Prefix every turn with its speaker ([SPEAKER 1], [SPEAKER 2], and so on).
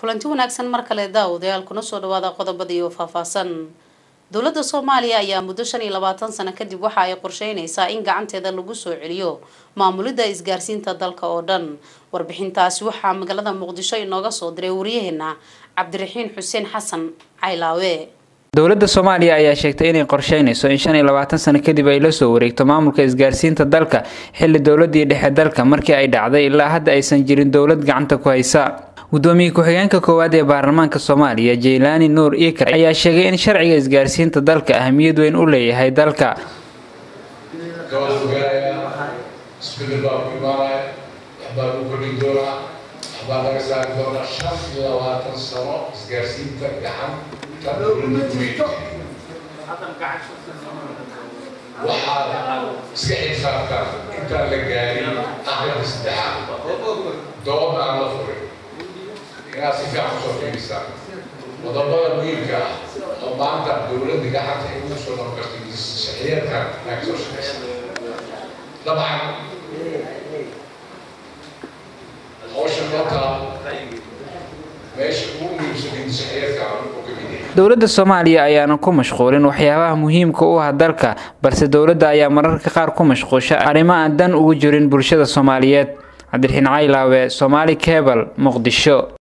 [SPEAKER 1] kulanti wanaagsan mar kale daawadayaal kuna soo dhawaada qodobada iyo faahfaahsan. Dowladda Soomaaliya ayaa muddo 25 sano kadib waxa ay qorsheynaysaa in gacanteeda lagu soo celiyo maamulida isgaarsiinta dalka oo dhan. Warbixintaasi waxa magaalada Muqdisho inooga soo diray wariyaheena Cabdiraxiin Xuseen Xasan Caylaawe.
[SPEAKER 2] dowladda Soomaaliya ayaa sheegtay inay qorsheynayso in 25 sano kadib ay la soo wareegto maamulka isgaarsiinta dalka xilli dowladii dhexe dalka markii ay dhacday ilaa hadda aysan jirin dowlad gacanta ku haysa. gudoomiye ku-xigeenka koowaad ee baarlamaanka Soomaaliya Jeylani Nuur Ikar ayaa sheegay in sharciga isgaarsiinta dalka ahmiyad weyn u leeyahay dalka.
[SPEAKER 3] si fiican soo fiirisa wadamada muhiimka ah oo maanta dowladda gacanta ay ugu soo noqotay shaqeeyadka ay soo shaqeeyaan dabcan hawshan maanta meesha ugu muhiimsan shaqeeyadka oo ka mid ah
[SPEAKER 2] dowladda Soomaaliya ayaana ku mashquulin waxyaabaha muhiimka u ah dalka balse dowladda ayaa mararka qaar ku mashquusha arrimaha aan dan ugu jirin bulshada Soomaaliyeed. Cabdiraxiin Caylaawe, Somali Cable, Muqdisho.